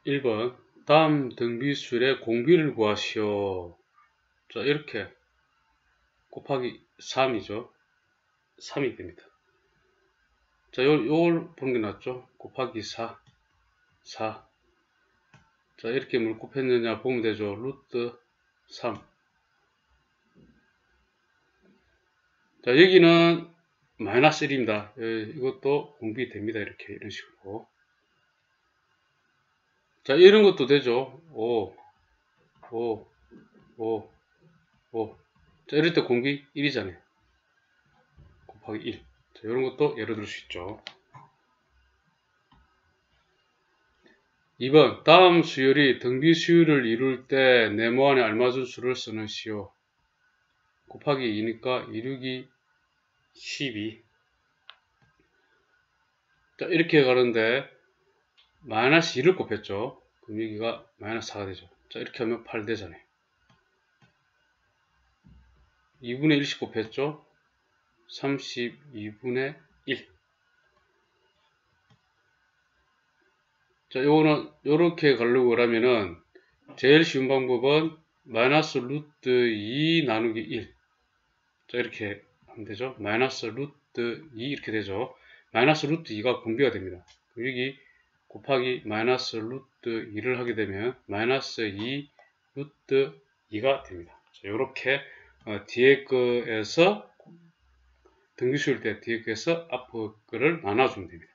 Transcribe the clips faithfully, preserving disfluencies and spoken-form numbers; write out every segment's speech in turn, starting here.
일 번 다음 등비수열의 공비를 구하시오. 자, 이렇게 곱하기 삼이죠. 삼이 됩니다. 자, 요, 요걸 보는 게 낫죠. 곱하기 사, 사. 자, 이렇게 뭘 곱했느냐 보면 되죠. 루트 삼. 자, 여기는 마이너스 일입니다. 이것도 공비 됩니다. 이렇게, 이런 식으로. 자, 이런 것도 되죠. 오, 오, 오, 오. 자, 이럴 때 공비 일이잖아요. 곱하기 일. 자, 이런 것도 예로 들 수 있죠. 이 번 다음 수열이 등비 수열을 이룰 때 네모안에 알맞은 수를 쓰는 시오. 곱하기 이니까 이, 육이 십이. 자, 이렇게 가는데 마이너스 이를 곱했죠. 그럼 여기가 마이너스 사가 되죠. 자, 이렇게 하면 팔 되잖아요. 이분의 일씩 곱했죠. 삼십이분의 일. 자, 요거는 요렇게 가려고 그러면은 제일 쉬운 방법은 마이너스 루트 이 나누기 일. 자, 이렇게 하면 되죠. 마이너스 루트 이 이렇게 되죠. 마이너스 루트 이가 공비가 됩니다. 여기 곱하기 마이너스 루트 이를 하게 되면 마이너스 이 루트 이가 됩니다. 자, 요렇게 어, 뒤에 거에서 등비 수열 때 뒤에 거에서 앞에 거를 나눠주면 됩니다.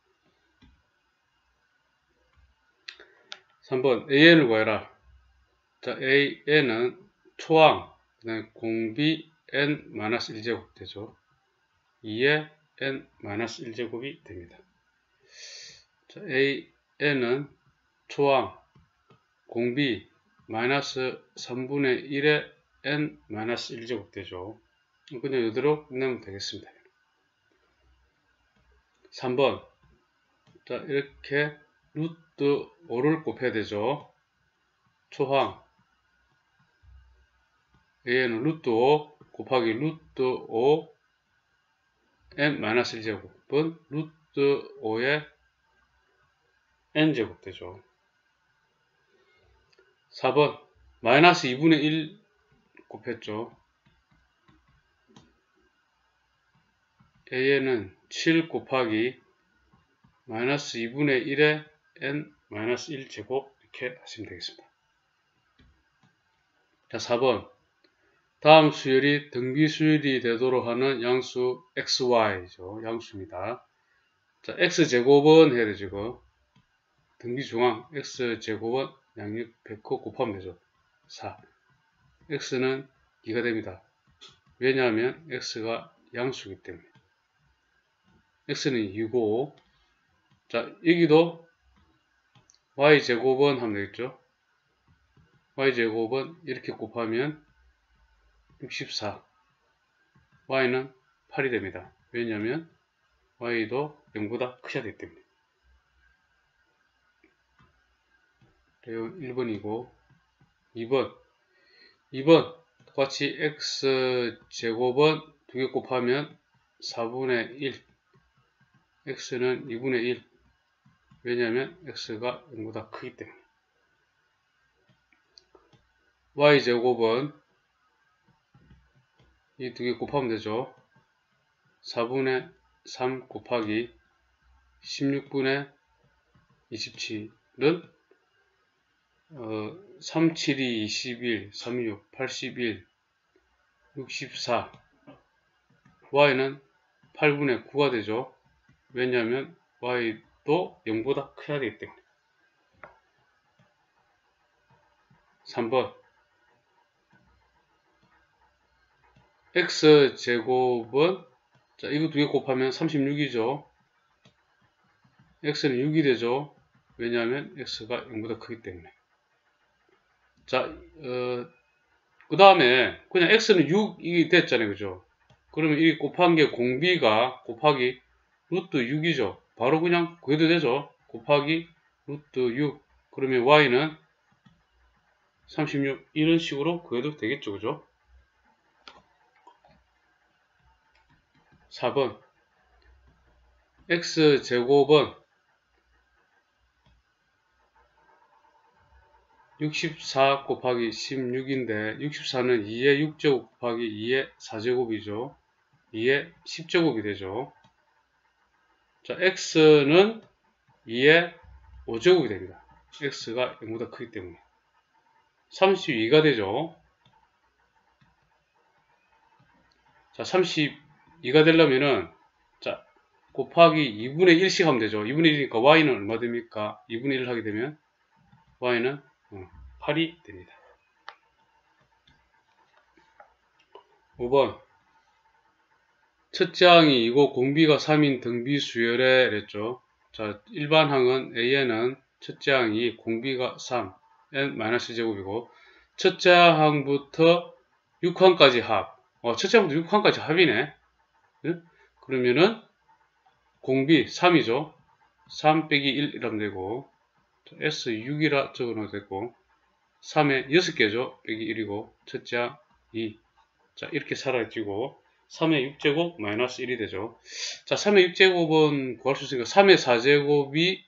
삼 번 에이엔을 구해라. 자, 에이엔은 초항, 그 다음에 공비 엔 마이너스 일 제곱 되죠. 이에 엔 마이너스 일 제곱이 됩니다. 자, 에이엔은 초항, 공비 마이너스 삼분의 일에 엔 마이너스 일 제곱 되죠. 그냥 이대로 끝내면 되겠습니다. 삼 번 자, 이렇게 루트 오를 곱해야 되죠. 초항 A는 루트 오 곱하기 루트 오 n 마이너스 일 제곱은 루트 오의 n제곱 되죠. 사 번 마이너스 이분의 일 곱했죠. A에는 칠 곱하기 마이너스 이분의 일의 n 마이너스 일 제곱 이렇게 하시면 되겠습니다. 자, 사 번 다음 수열이 등비 수열이 되도록 하는 양수 xy죠. 양수입니다. 자, x제곱은 해야 되죠. 이거. 등비 중앙 x제곱은 양육 백 호 곱하면 되죠. 사. x는 이가 됩니다. 왜냐하면 x가 양수이기 때문에. x는 이고, 자, 여기도 y제곱은 하면 되겠죠. y제곱은 이렇게 곱하면 육십사. y는 팔이 됩니다. 왜냐하면 y도 영보다 크셔야 되기 때문에. 일 번이고, 이 번. 이 번. 똑같이 x제곱은 두 개 곱하면 사분의 일. x는 이분의 일. 왜냐하면 x가 영보다 크기 때문에. y제곱은 이 두 개 곱하면 되죠. 사분의 삼 곱하기 십육분의 이십칠은 어, 삼, 칠이 이십일, 삼십육, 팔십일, 육십사. y는 팔분의 구가 되죠. 왜냐하면 y도 영보다 커야 되기 때문에. 삼 번 x제곱은 자, 이거 두 개 곱하면 삼십육이죠. x는 육이 되죠. 왜냐하면 x가 영보다 크기 때문에. 자, 어, 그 다음에 그냥 x는 육이 됐잖아요. 그죠? 그러면 이 곱한 게 공비가 곱하기 루트 육이죠. 바로 그냥 구해도 되죠. 곱하기 루트 육. 그러면 y는 삼십육. 이런 식으로 구해도 되겠죠. 그죠? 사 번 x제곱은 육십사 곱하기 십육인데 육십사는 이의 육 제곱 곱하기 이의 사 제곱이죠. 이의 십 제곱이 되죠. 자, x는 이의 오 제곱이 됩니다. x가 영보다 크기 때문에. 삼십이가 되죠. 자, 삼십이가 되려면은, 자, 곱하기 이분의 일씩 하면 되죠. 이분의 일이니까 y는 얼마 됩니까? 이분의 일을 하게 되면, y는 팔이 됩니다. 오 번. 첫째 항이 이고 공비가 삼인 등비 수열에 랬죠. 자, 일반항은 A에는 첫째 항이 공비가 삼, n 마이너스 제곱이고, 첫째 항부터 육 항까지 합. 어, 첫째 항부터 육 항까지 합이네. 네? 그러면은, 공비 삼이죠. 삼 빼기 일 이라면 되고, S 육이라 적어놓으면 되고, 삼에 여섯 개죠. 빼기 일이고, 첫째 항 이. 자, 이렇게 사라지고, 삼의 육 제곱 마이너스 일이 되죠. 자, 삼의 육 제곱은 구할 수 있으니까 삼의 사 제곱이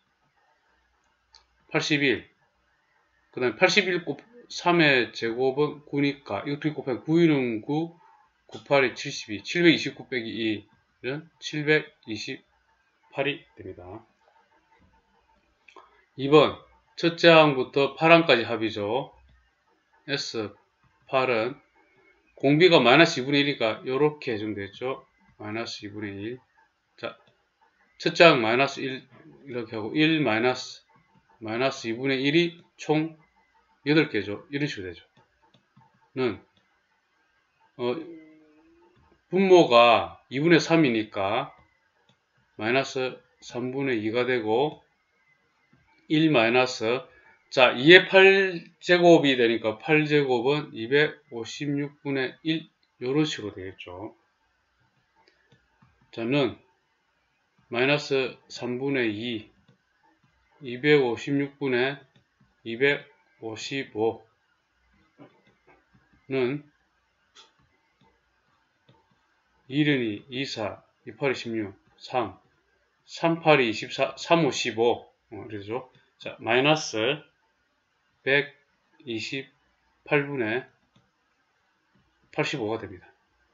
팔십일. 그 다음에 팔십일 곱 삼의 제곱은 구니까 이거 두 개 곱하면 구는 구, 구팔이 칠십이. 칠백이십구 빼기 이는 칠백이십팔이 됩니다. 이 번. 첫째 항부터 팔 항까지 합이죠. S 팔은 공비가 마이너스 이분의 일이니까 이렇게 해주면 되겠죠. 마이너스 이분의 일. 자, 첫째 항 마이너스 일 이렇게 하고 일 마이너스 마이너스 이분의 일이 총 여덟 개죠. 이런 식으로 되죠. 는 어, 분모가 이분의 삼이니까 마이너스 삼분의 이가 되고 일 마이너스 자, 이의 팔 제곱이 되니까 팔 제곱은 이백오십육분의 일 이런 식으로 되겠죠. 자는 마이너스 삼분의 이 이백오십육분의 이백오십오는 일은 이, 이사, 이팔이 십육, 삼, 삼팔이 이십사, 삼오 십오 어, 그러죠. 자, 마이너스 백이십팔분의 팔십오가 됩니다.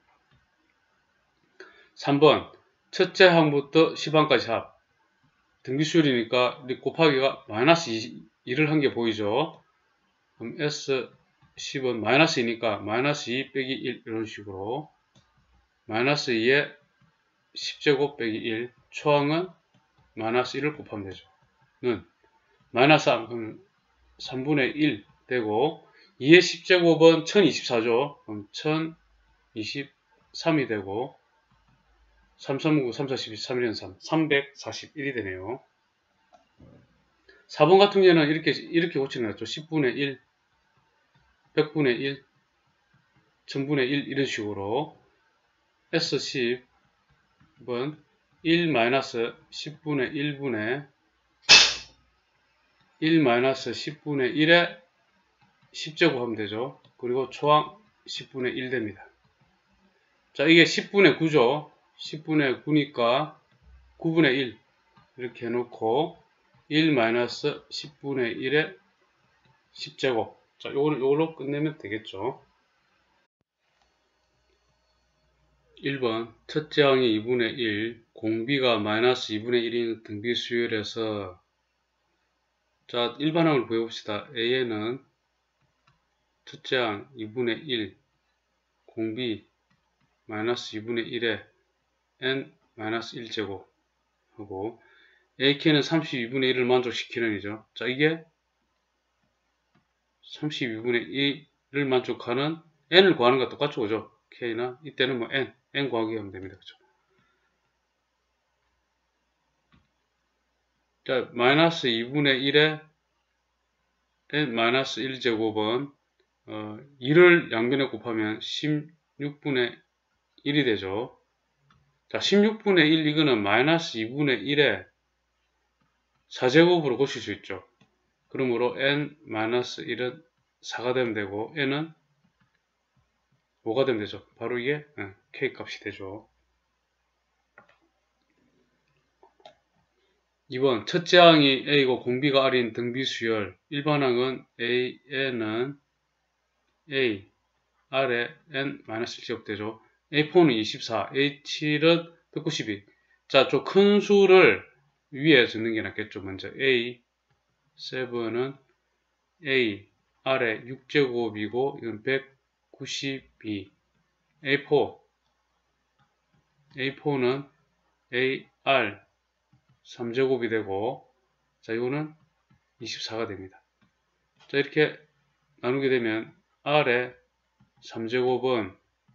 삼 번. 첫째 항부터 십 항까지 합. 등비수열이니까 곱하기가 마이너스 이를 한 게 보이죠. 그럼 S 십은 마이너스 이니까 마이너스 이 빼기 일 이런 식으로 마이너스 이에 십 제곱 빼기 일 초항은 마이너스 일을 곱하면 되죠. 는 마이너스 삼, 그럼 삼분의 일 되고 이의 십 제곱은 천이십사죠. 그럼 천이십삼이 되고 삼, 삼, 구, 삼, 사, 십이, 삼, 일, 삼, 삼백사십일이 되네요. 사 번 같은 경우는 이렇게, 이렇게 고치는 게 낫죠. 십분의 일, 백분의 일, 천분의 일 이런 식으로 에스 십은 일 마이너스 십분의 일분의 일 마이너스 십분의 일에 십 제곱 하면 되죠. 그리고 초항 십분의 일 됩니다. 자, 이게 십분의 구죠. 십분의 구니까 구분의 일 이렇게 해놓고 일 마이너스 십분의 일에 십 제곱 자, 요거는 요걸로 끝내면 되겠죠. 일 번 첫째 항이 이분의 일 공비가 마이너스 이분의 일인 등비 수열에서 자, 일반항을 보여봅시다. A에는 첫째 항 이분의 일 공비 마이너스 이분의 일에 n 마이너스 일 제곱 하고 A케는 삼십이분의 일을 만족시키는 이죠. 자, 이게 삼십이분의 일을 만족하는 n을 구하는 것과 똑같죠, 그죠? K나 이때는 뭐 n, n 구하기 하면 됩니다, 그죠? 자, 마이너스 이분의 일에 n 마이너스 일 제곱은 어, 일을 양변에 곱하면 십육분의 일이 되죠. 자, 십육분의 일 이거는 마이너스 이분의 일에 사 제곱으로 고칠 수 있죠. 그러므로 n 마이너스 일은 사가 되면 되고 n은 오가 되면 되죠. 바로 이게 k 값이 되죠. 이 번 첫째 항이 A고 공비가 R인 등비수열 일반 항은 A에는 A, R에 N 마이너스 일 제곱되죠. 에이 포는 이십사, 에이 칠은 백구십이. 자, 좀 큰 수를 위에 적는 게 낫겠죠. 먼저 A, 칠은 A, R에 육 제곱이고 이건 백구십이. 에이 포, 에이 포는 에이 알 삼 제곱이 되고, 자, 이거는 이십사가 됩니다. 자, 이렇게 나누게 되면 R의 삼 제곱은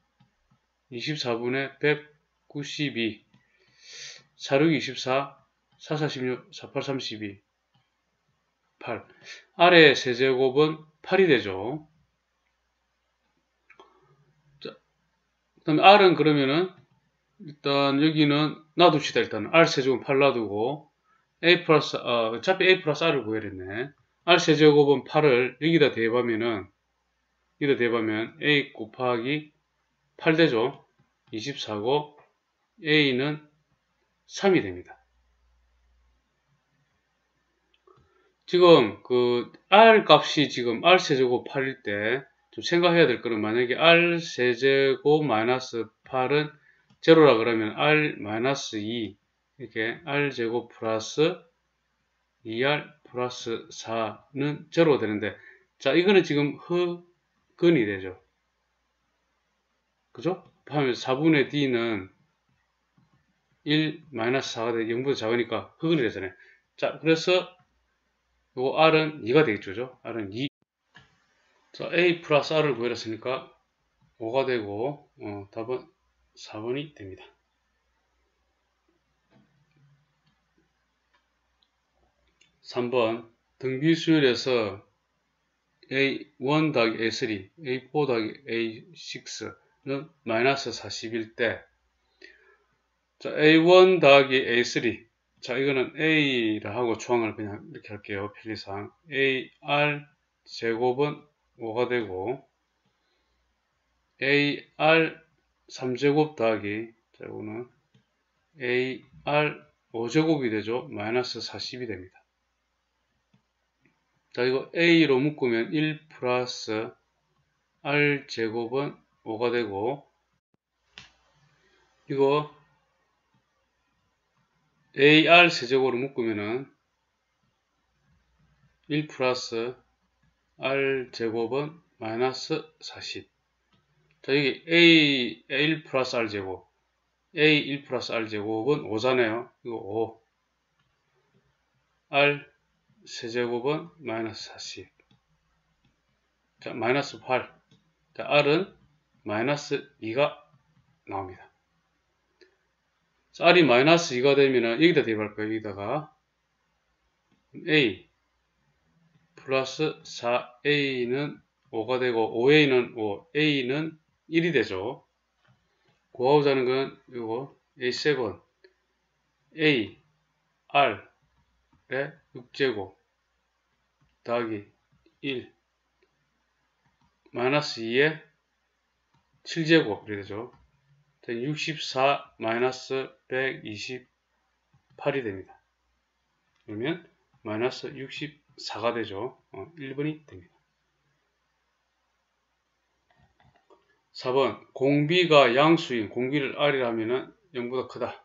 이십사분의 백구십이, 사, 육, 이십사, 사, 사, 십육, 사, 팔, 삼십이, 팔. R의 세제곱은 팔이 되죠. 자, 그다음에 R은 그러면은 일단 여기는 놔둡시다. 일단 R 세제곱은 팔 놔두고 A 플러스 어, 어차피 A 플러스 R을 구해야 했네. R 세제곱은 팔을 여기다 대입하면은 여기다 대입하면 A 곱하기 팔 되죠. 이십사고 A는 삼이 됩니다. 지금 그 R 값이 지금 R 세제곱 팔일 때 좀 생각해야 될 거는, 만약에 R 세제곱 마이너스 팔은 제로라 그러면 R 마이너스 이, 이렇게 R 제곱 플러스 이 알 플러스 사는 제로가 되는데, 자, 이거는 지금 흑근이 되죠. 그죠? 하면 사분의 D는 일 마이너스 사가 되고 영보다 작으니까 흑근이 되잖아요. 자, 그래서 요거 R은 이가 되겠죠. R은 이. 자, A 플러스 R을 구해놨으니까 오가 되고, 어, 답은 사 번이 됩니다. 삼 번 등비수열에서 에이 일 더하기 에이 쓰리, 에이 사 더하기 에이 식스는 마이너스 사십일 때, 자, 에이 일 더하기 에이 쓰리, 자, 이거는 A라 하고 조항을 그냥 이렇게 할게요. 편리상 에이 알 제곱은 오가 되고, 에이 알 삼 제곱 더하기, 자, 이거는 에이 알 오 제곱이 되죠. 마이너스 사십이 됩니다. 자, 이거 A로 묶으면 일 플러스 R 제곱은 오가 되고, 이거 에이알 세제곱으로 묶으면은 일 플러스 R 제곱은 마이너스 사십. 자, 여기 A 일 플러스 R 제곱, A 일 플러스 R 제곱은 오잖아요. 이거 오. R 세제곱은 마이너스 사십. 자, 마이너스 팔. 자, R은 마이너스 이가 나옵니다. 자, R이 마이너스 이가 되면은 여기다 대입할 거예요. 여기다가 A 플러스 사 에이는 오가 되고, 오 에이는 오, A는 일이 되죠. 구하고자 하는 건 이거 에이 칠, A, R의 육 제곱 더하기 일 마이너스 이의 칠 제곱 이렇게 되죠. 육십사 마이너스 백이십팔이 됩니다. 그러면 마이너스 육십사가 되죠. 어, 일 번이 됩니다. 사 번 공비가 양수인 공비를 R이라 하면은 영보다 크다.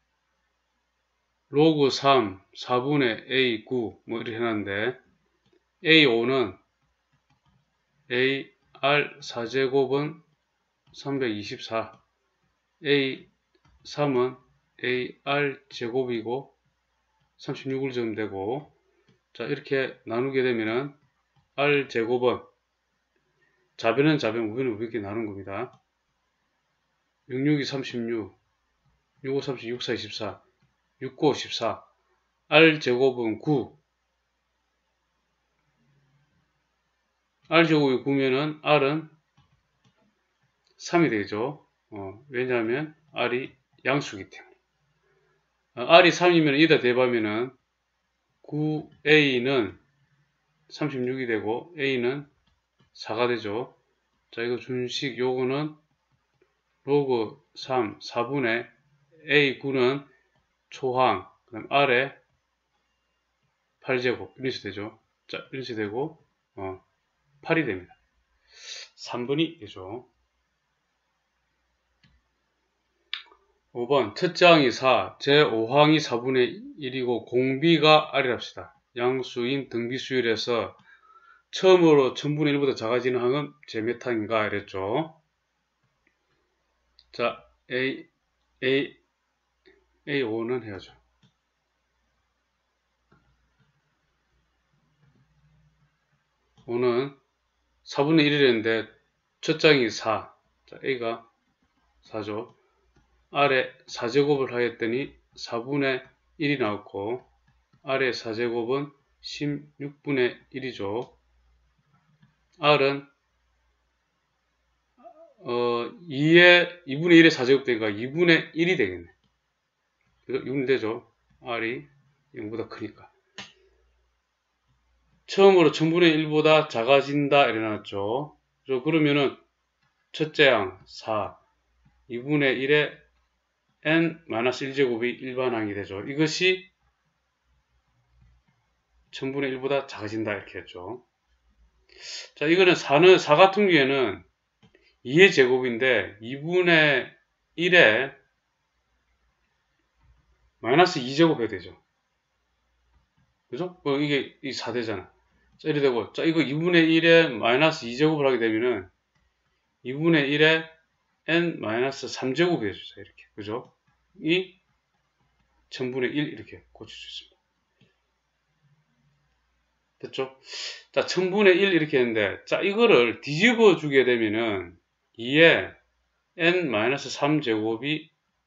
로그 삼, 사분의 에이 구 뭐 이렇게 해놨는데, 에이 오는 에이 알 사 제곱은 삼백이십사, 에이 삼은 에이 알 제곱이고 삼십육을 적으면 되고, 자, 이렇게 나누게 되면은 R 제곱은 자변은 자변, 우변은 우변 이렇게 나누는 겁니다. 육, 육이 삼십육, 육, 오, 삼십, 육, 사, 이십사, 육, 구, 십사. R 제곱은 구. R 제곱이 구면은 R은 삼이 되죠. 어, 왜냐하면 R이 양수이기 때문에. 어, R이 삼이면 이다 대입하면은 구 에이는 삼십육이 되고 A는 사가 되죠. 자, 이거 준식 요거는 로그 삼, 사분의 에이 구는 초항, 그 다음 R에 팔 제곱 이런 식이 되죠. 자, 이런 식이 되고 어, 팔이 됩니다. 삼분이 되죠. 오 번 첫째 항이 사, 제오 항이 사분의 일이고 공비가 R이랍시다. 양수인 등비수열에서 처음으로 천분의 일보다 작아지는 항은 제 몇 항인가 이랬죠. 자, A, A, 에이 오는 해야죠. 오는 사분의 일이랬는데 첫째 항이 사. 자, A가 사죠. 아래 사 제곱을 하였더니 사분의 일이 나왔고 아래 사 제곱은 십육분의 일이죠. R은 어, 이의 이분의 일의 사 제곱 되니까 이분의 일이 되겠네. 그래서 육이 되죠. R이 영보다 크니까. 처음으로 천분의 일보다 작아진다 이래 놨죠. 그러면은 첫째 항 사, 이분의 일의 n 일 제곱이 일반항이 되죠. 이것이 천분의 일보다 작아진다 이렇게 했죠. 자, 이거는 사는 사 같은 경우에는 이의 제곱인데 이분의 일에 마이너스 이 제곱 해야 되죠. 그죠? 어, 이게 이 사 되잖아. 자, 이래 되고, 자, 이거 이분의 일에 마이너스 이 제곱을 하게 되면은 이분의 일에 n 마이너스 삼 제곱이 해주죠. 이렇게. 그죠? 이 천분의 일 이렇게 고칠 수 있습니다. 됐죠? 자, 천분의 일 이렇게 했는데, 자, 이거를 뒤집어 주게 되면은 이에 n 마이너스 삼 제곱이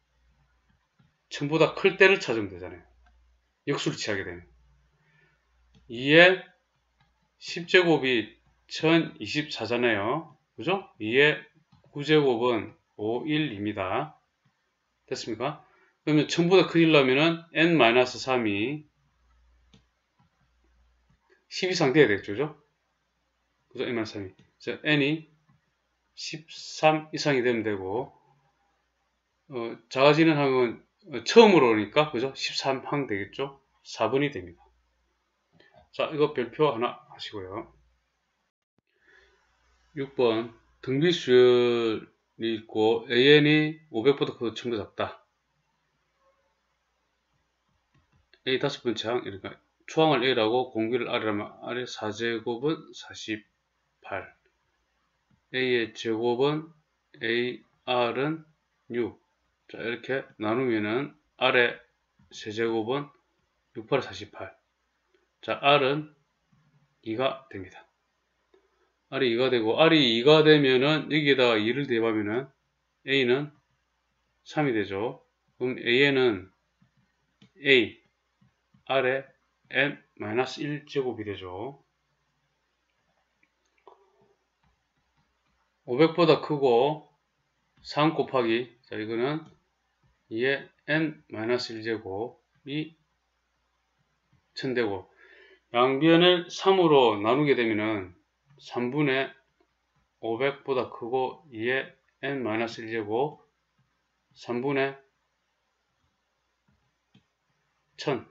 천보다 클 때를 찾으면 되잖아요. 역수를 취하게 되면. 이에 십 제곱이 천이십사잖아요. 그죠? 이에 구 제곱은 오십일입니다. 됐습니까? 그러면 천보다 크려면은 n 마이너스 삼이 십 이상 돼야 되겠죠. 그죠? 그죠? n 마이너스 삼이. 자, n이 십삼 이상이 되면 되고, 어, 작아지는 항은 처음으로 오니까, 그죠? 십삼 항 되겠죠? 사 번이 됩니다. 자, 이거 별표 하나 하시고요. 육 번 등비수열이 있고 에이엔이 오백보다 크고 천보다 작다. A 다섯 번째 항, 그러니까 초항을 A라고 공비를 R이라면 R의 사 제곱은 사십팔. A의 제곱은 에이알은 육. 자, 이렇게 나누면은 R의 세제곱은 육, 팔에 사십팔. 자, R은 이가 됩니다. R이 이가 되고, R이 이가 되면은, 여기에다가 이를 대입하면은, A는 삼이 되죠. 그럼 A에는 A, R에 n 마이너스 일 제곱이 되죠. 오백보다 크고, 삼 곱하기, 자, 이거는 이에 n 마이너스 일 제곱이 천 되고, 양변을 삼으로 나누게 되면은, 삼분의 오백보다 크고 이에 n 마이너스 일 제곱 삼분의 천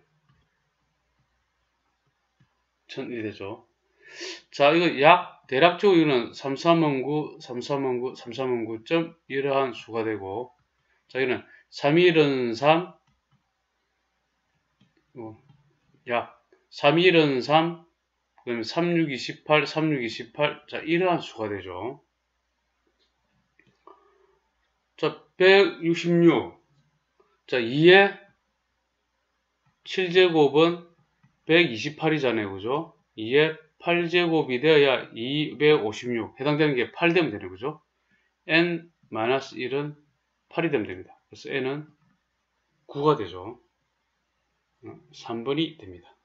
천이 되죠. 자, 이거 약 대략적으로 이거는 삼삼만 구, 삼삼만 구, 삼삼만 구 점 이러한 수가 되고, 자, 이거는 삼일은 삼, 어, 약 삼일은 삼, 그 다음에 삼육이 십팔, 삼육이 십팔, 자, 이러한 수가 되죠. 자, 백육십육. 자, 이에 칠 제곱은 백이십팔이잖아요. 그죠? 이에 팔 제곱이 되어야 이백오십육. 해당되는 게 팔 되면 되는 거죠. n 마이너스 일은 팔이 되면 됩니다. 그래서 n은 구가 되죠. 삼 번이 됩니다.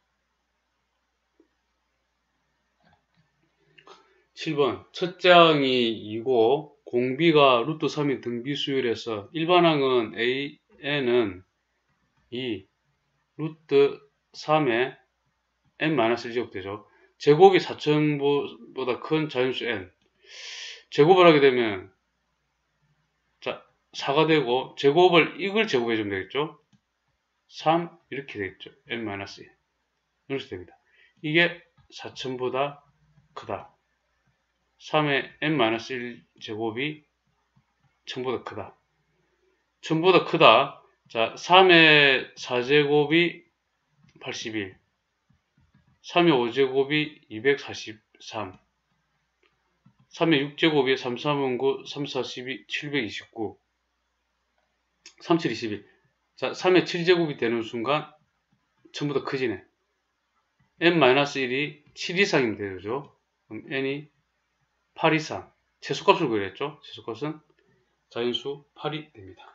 칠 번 첫째 항이 이고 공비가 루트 삼인 등비수열에서 일반항은 An은 이 루트 삼에 n 마이너스 일 제곱 되죠. 제곱이 사천보다 큰 자연수 n. 제곱을 하게 되면 자 사가 되고 제곱을 이걸 제곱해 주면 되겠죠. 삼 이렇게 되겠죠. n 마이너스 일. 이렇게 됩니다. 이게 사천보다 크다. 삼의 n 일 제곱이 천보다 크다. 천보다 크다. 자, 삼의 사 제곱이 팔십일, 삼의 오 제곱이 이백사십삼, 삼의 육 제곱이 삼, 삼, 구, 삼, 사, 십이, 칠백이십구, 삼, 칠, 이십일. 자, 삼의 칠 제곱이 되는 순간 전부 다 커지네. 엔 일이 칠 이상이면 되죠. 그럼 n이 팔 이상. 최소값을 구했죠. 최소값은 자연수 팔이 됩니다.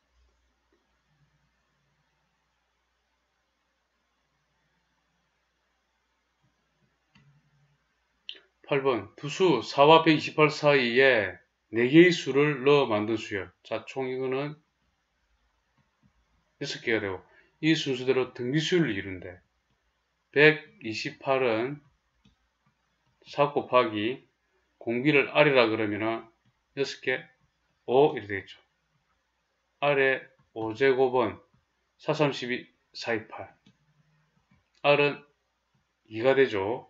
팔 번. 두수 사와 백이십팔 사이에 네 개의 수를 넣어 만든 수열. 자, 총 이거는 여섯 개가 되고, 이 순서대로 등비수열을 이룬대. 백이십팔은 사 곱하기 공비를 R이라 그러면은 여섯 개, 오 이렇게 되겠죠. R의 오 제곱은 사, 삼십이, 사, 이십팔. R은 이가 되죠.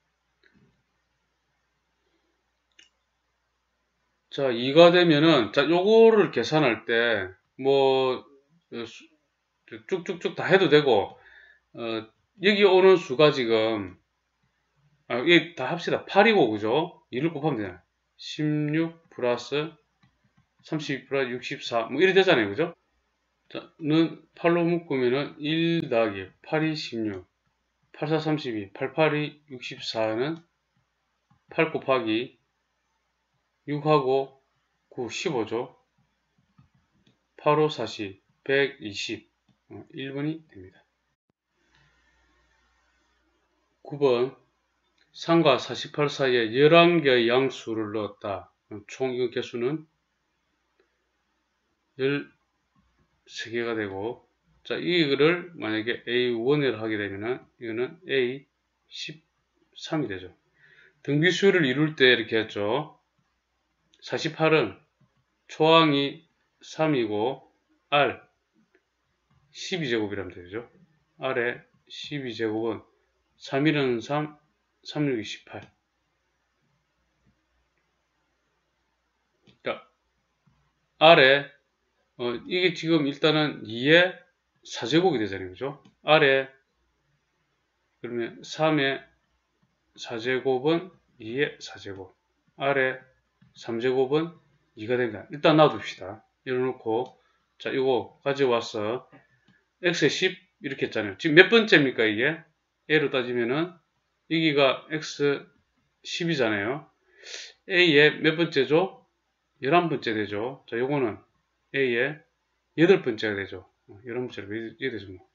자, 이가 되면은, 자, 요거를 계산할 때, 뭐, 쭉쭉쭉 다 해도 되고, 어, 여기 오는 수가 지금, 아, 여기 다 합시다. 팔이고, 그죠? 이를 곱하면 되잖아요. 십육 플러스 삼십이 플러스 육십사, 뭐, 이래 되잖아요. 그죠? 자, 는 팔로 묶으면은 일 더하기 팔이 십육, 팔, 사, 삼십이, 팔, 팔이 육십사는 팔 곱하기 육하고 구, 십오죠. 팔, 오, 사십, 백이십, 어, 일 번이 됩니다. 구 번. 삼과 사십팔 사이에 열한 개의 양수를 넣었다. 총 이 개수는 열세 개가 되고, 자, 이거를 만약에 에이 일이라 하게 되면은, 이거는 에이 십삼이 되죠. 등비수열을 이룰 때 이렇게 했죠. 사십팔은 초항이 삼이고, R 십이 제곱이라면 되죠. R의 십이 제곱은 삼, 일은 삼, 삼, 육, 십팔. 그러니까 R에 어, 이게 지금 일단은 이의 사 제곱이 되잖아요. 그죠? R에 그러면 삼의 사 제곱은 이의 사 제곱. R에 삼 제곱은 이가 됩니다. 일단 놔둡시다. 이래놓고 자, 이거 가져와서 x의 십 이렇게 했잖아요. 지금 몇 번째입니까 이게? a로 따지면은 여기가 x 십이잖아요. a의 몇 번째죠? 열한 번째 되죠. 자, 요거는 a의 여덟 번째가 되죠. 열한 번째로 이게 되죠. 뭐.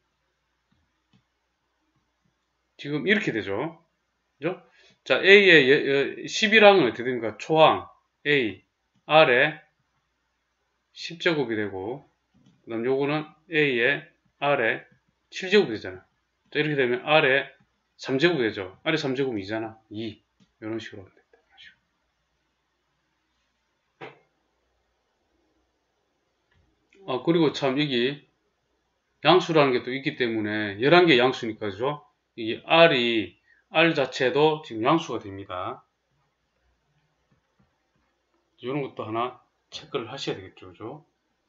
지금 이렇게 되죠. 그죠? 자, a의 십이랑은 어떻게 됩니까? 초항 a, r에 십 제곱이 되고, 그 다음 요거는 a의 r에 칠 제곱이 되잖아. 자, 이렇게 되면 r에 삼 제곱이 되죠. r에 삼 제곱은 이잖아. 이. 이런 식으로 하면 됩니다. 아, 그리고 참, 여기 양수라는 게 또 있기 때문에 열한 개 양수니까, 그죠? 이 r이, r 자체도 지금 양수가 됩니다. 이런 것도 하나 체크를 하셔야 되겠죠. 그죠?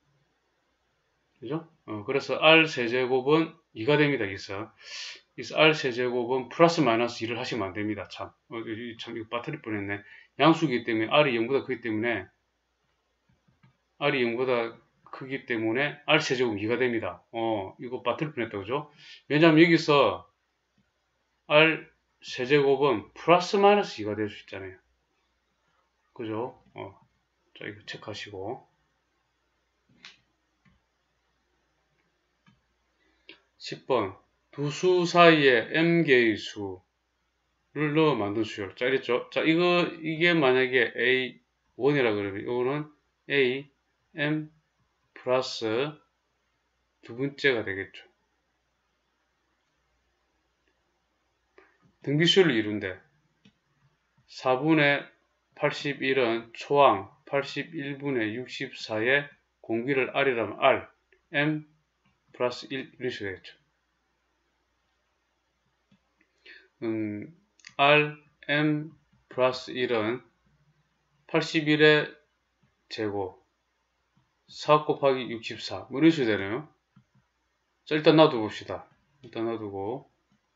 그죠? 어, 그래서 r 세제곱은 이가 됩니다. 여기서. 그래서 r 세제곱은 플러스 마이너스 이를 하시면 안 됩니다. 참. 어, 참, 이거 빠뜨릴 뻔했네. 양수이기 때문에 r이 영보다 크기 때문에 r이 영보다 크기 때문에 r 세제곱 이가 됩니다. 어, 이거 빠뜨릴 뻔했다. 그죠? 왜냐면 여기서 r 세제곱은 플러스 마이너스 이가 될 수 있잖아요. 그죠? 어, 자, 이거 체크하시고. 십 번. 두 수 사이에 m개의 수를 넣어 만든 수열. 자, 이랬죠? 자, 이거, 이게 만약에 에이 일이라 그러면, 이거는 A, M 플러스 두 번째가 되겠죠. 등비수열을 이룬대. 사분의 팔십일은 초항 팔십일분의 육십사에 공비를 R이라면 R, M 플러스 일, 이런 식으로 되겠죠. 음, R, M 플러스 일은 팔십일의 제곱 사 곱하기 육십사 뭐 이런 식으로 되네요. 자, 일단 놔두봅시다. 일단 놔두고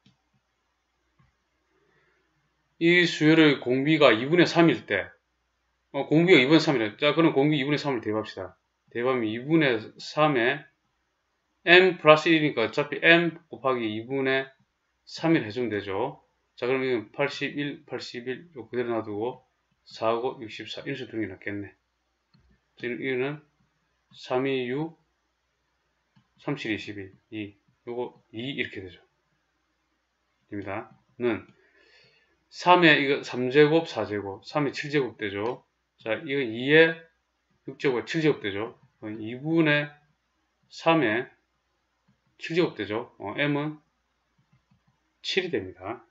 이 수열의 공비가 이분의 삼일 때 어, 공비가 이분의 삼이래. 자, 그럼 공비 이분의 삼을 대입합시다. 대입하면 이분의 삼에 m 플러스 일이니까 어차피 m 곱하기 이분의 삼을 해주면 되죠. 자, 그럼 이건 팔십일, 팔십일 요 그대로 놔두고 사, 오, 육십사 이런 식으로 두는 게 낫겠네. 이거는 삼, 이, 육, 삼, 칠, 이십일, 이 요거 이 이렇게 되죠. 됩니다. 는 삼에 이거 삼 제곱, 사 제곱, 삼에 칠 제곱 되죠. 자, 이거 이에 육 제곱, 칠 제곱 되죠. 이분의 삼에 칠 제곱 되죠. 어, m은 칠이 됩니다.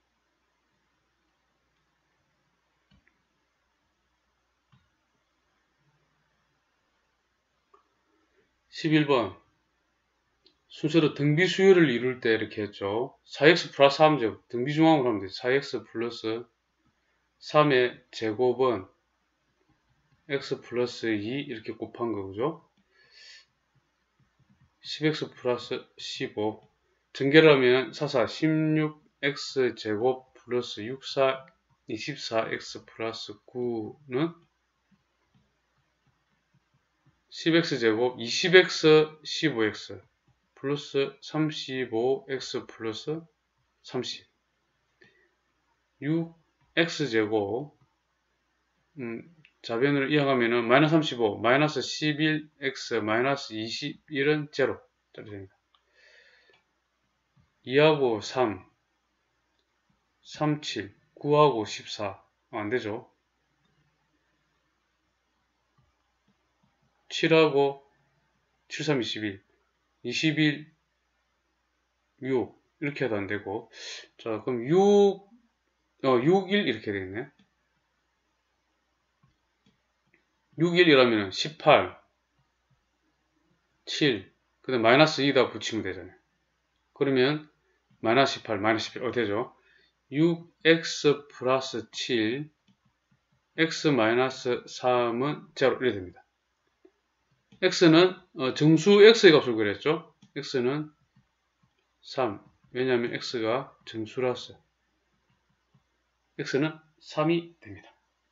십일 번 순서로 등비 수열을 이룰 때 이렇게 했죠. 사 엑스 플러스 삼 제곱 등비 중앙으로 하면 되죠. 사 엑스 플러스 삼의 제곱은 x 플러스 이 이렇게 곱한 거죠. 십 엑스 플러스 십오 전개를 하면 사사 십육 엑스 제곱 플러스 육십사 이십사 엑스 플러스 구는 십 엑스 제곱 이십 엑스 십오 엑스 플러스 삼십오 엑스 플러스 삼십 육 엑스 제곱 음, 자변으로 이어가면은 마이너스 삼십오 마이너스 십일 엑스 마이너스 이십일은 제로 짜리 됩니다. 이하고 삼 삼십칠 구하고 십사 어, 안되죠. 칠하고 칠삼 이십일 이십일 육 이렇게 해도 안되고 자 그럼 육 어, 육일 이렇게 되겠네. 육일이라면 십팔 칠 그 다음 마이너스 이다 붙이면 되잖아요. 그러면 마이너스 십팔 마이너스 십팔 어 되죠. 육 엑스 플러스 칠 x 마이너스 삼은 제로 이렇게 됩니다. x는 어, 정수 x의 값을 그랬죠. x는 삼 왜냐하면 x가 정수라서 x는 삼이 됩니다.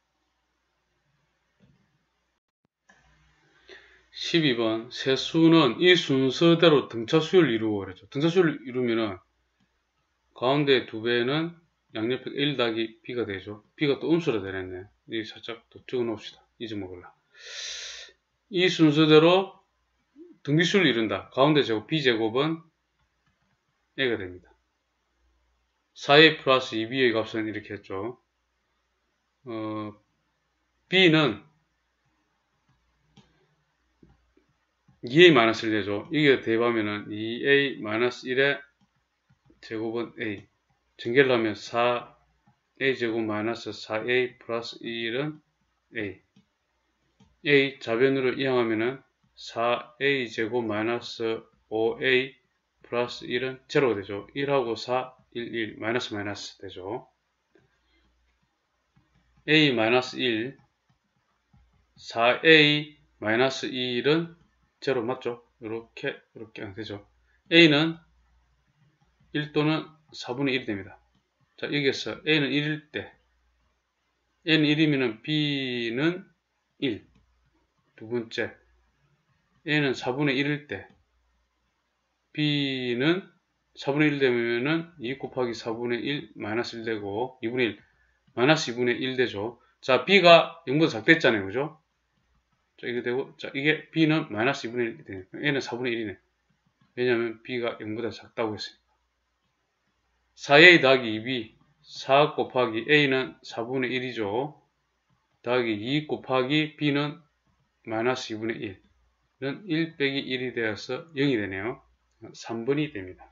십이 번 세수는 이 순서대로 등차 수열을 이루고 그랬죠. 등차 수열을 이루면은 가운데 두 배는 양옆에 일 더하기 b가 되죠. b가 또 음수로 되겠네. 이 살짝 또 적어 놓읍시다. 잊어먹을라. 이 순서대로 등비수를 이룬다. 가운데 제곱 b제곱은 a가 됩니다. 사 에이 플러스 이 비의 값은 이렇게 했죠. 어, b는 이 에이 마이너스 일 되죠. 이게 대입하면은 이 에이 마이너스 일의 제곱은 a. 전개를 하면 사 에이 제곱 마이너스 사 에이 플러스 일은 a. a 자변으로 이항하면은 사 에이 제곱 마이너스 오 에이 플러스 일은 제로가 되죠. 일하고 사, 일, 일 마이너스 마이너스 되죠. a 마이너스 일 사 에이 마이너스 일은 제로 맞죠? 이렇게 이렇게 안 되죠. a는 일 또는 사분의 일이 됩니다. 자, 여기에서 a는 일일 때 a는 일이면 b는 일. 두 번째 a는 사분의 일일 때 b는 사분의 일 되면은 이 곱하기 사분의 일 마이너스 일 되고 이분의 일 마이너스 이분의 일 되죠. 자, b가 영보다 작됐잖아요. 그죠? 자, 이게 되고 자, 이게 b는 마이너스 이분의 일이 되네요. a는 사분의 일이네. 왜냐하면 b가 영보다 작다고 했으니까. 사 에이 더하기 이 비 사 곱하기 a는 사분의 일이죠. 더하기 이 곱하기 b는 마이너스 이분의 일은 일 빼기 일이 되어서 영이 되네요. 삼 번이 됩니다.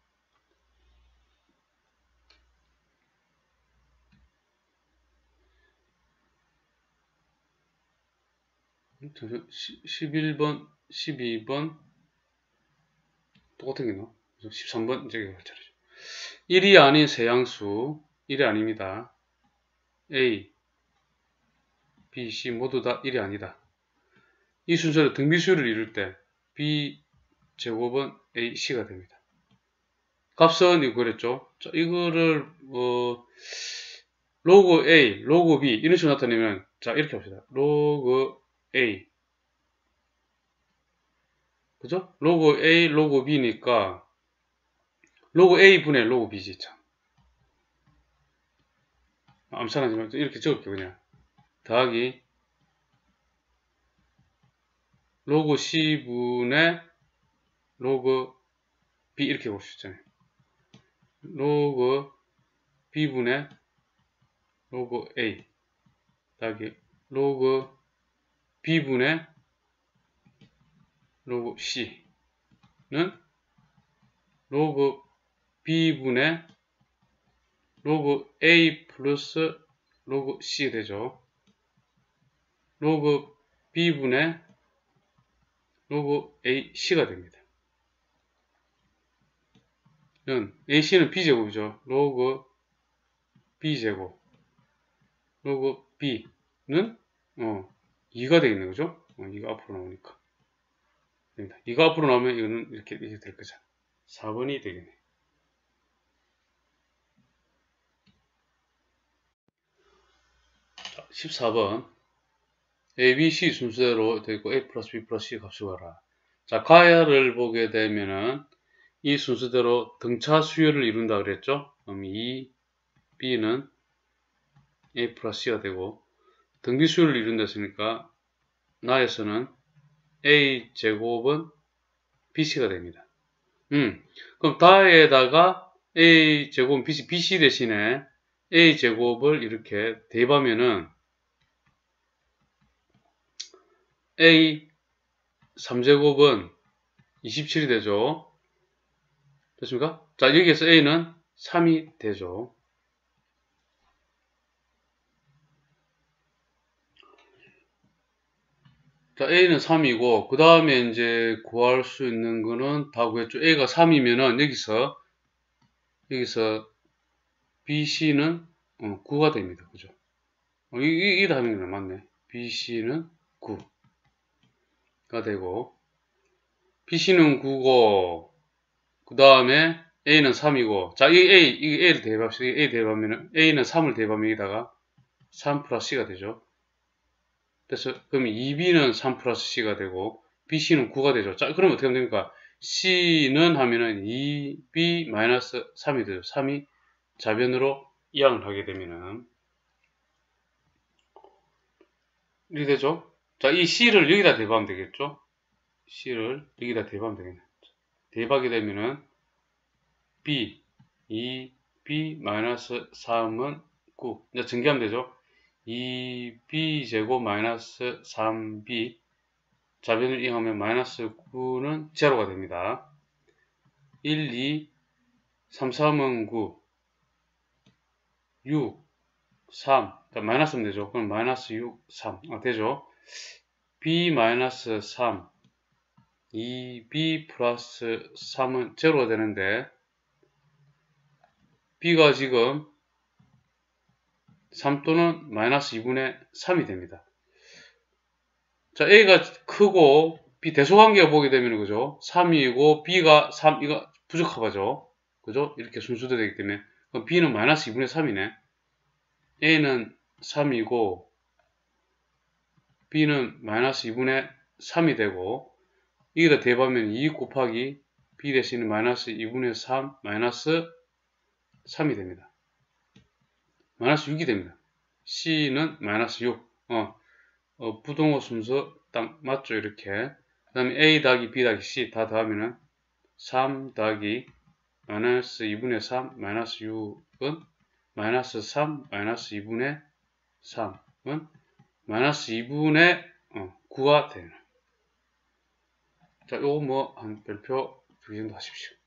십일 번, 십이 번 똑같은 게 나와. 십삼 번 저기 차례죠. 일이 아닌 세양수, 일이 아닙니다. A, B, C 모두 다 일이 아니다. 이 순서로 등비수를 이룰 때 B 제곱은 A, C가 됩니다. 값은 이거 그랬죠. 자, 이거를 뭐 로그 A, 로그 B 이런 식으로 나타내면 자 이렇게 합시다. 로그 A 그죠? 로그 A, 로그 B니까 로그 A 분의 로그 B지 참. 암산하지만 이렇게 적을게요. 그냥 더하기 로그 C 분의 로그 B 이렇게 볼 수 있잖아요. 로그 B분의 로그 A 더하기 로그 B분의 로그 C는 로그 B분의 로그 A 플러스 로그 C가 되죠. 로그 B분의 로그 A, C가 됩니다. 는 에이씨는 B제곱이죠. 로그 B제곱 로그 B는 어, 이가 되겠네. 그죠? 어, 이가 앞으로 나오니까 됩니다. 이가 앞으로 나오면 이거는 이렇게, 이렇게 될 거잖아. 사 번이 되겠네. 자, 십사 번 A, B, C 순서대로 되고 A 플러스 B 플러스 C 값을 구하라. 자, 가야를 보게 되면은 이 순서대로 등차 수열을 이룬다 그랬죠? 그럼 이, B는 A 플러스 C가 되고 등비 수열을 이룬다 했으니까 나에서는 A 제곱은 비씨가 됩니다. 음, 그럼 다에다가 A 제곱은 비씨, 비씨 대신에 A 제곱을 이렇게 대입하면은 A 삼 제곱은 이십칠이 되죠. 됐습니까? 자, 여기에서 A는 삼이 되죠. 자, A는 삼이고, 그 다음에 이제 구할 수 있는 거는 다 구했죠. A가 삼이면은 여기서, 여기서 비씨는 어, 구가 됩니다. 그죠? 어, 이, 이, 이 답이 맞네. 비씨는 구가 되고, 비씨는 구고, 그 다음에 A는 삼이고, 자, 이 A, 이 A를 대입합시다. A 대입하면은, A는 삼을 대입하면 여기다가 삼 플러스 C가 되죠. 그래서, 그럼 이 비는 삼 플러스 C가 되고, 비씨는 구가 되죠. 자, 그러면 어떻게 하면 됩니까? C는 하면은 이 비 마이너스 삼이 되죠. 삼이 자변으로 이항을 하게 되면은, 이렇게 되죠. 자, 이 C를 여기다 대입하면 되겠죠. C를 여기다 대입하면 되겠네. 대입하게 되면은, B, 이 비 마이너스 삼은 구. 이제 전개하면 되죠. 이 비 제곱 마이너스 삼 비 자변을 이용하면 마이너스 구는 제로가 됩니다. 일, 이, 삼, 삼은 구, 육, 삼, 마이너스 하면 되죠. 그럼 마이너스 육, 삼 아, 되죠. B 마이너스 삼, 이 비 플러스 삼은 제로가 되는데 B가 지금 삼 또는 마이너스 이분의 삼이 됩니다. 자, A가 크고 B 대소관계가 보게 되면 그죠? 삼이고 B가 삼, 이거 부적합하죠? 그죠? 이렇게 순서대로 되기 때문에 그럼 B는 마이너스 이분의 삼이네. A는 삼이고 B는 마이너스 이분의 삼이 되고 여기다 대입하면 이 곱하기 B 대신에 마이너스 이분의 삼 마이너스 삼이 됩니다. 마이너스 육이 됩니다. C는 마이너스 육. 어, 어, 부동호 순서 딱 맞죠? 이렇게. 그 다음에 A 더하기 B 더하기 C 다 더하면은 삼 더하기 마이너스 이분의 삼 마이너스 육은 마이너스 삼 마이너스 이분의 삼은 마이너스 이분의 어, 구가 되는. 자, 요거 뭐 한 별표 두 개 정도 하십시오.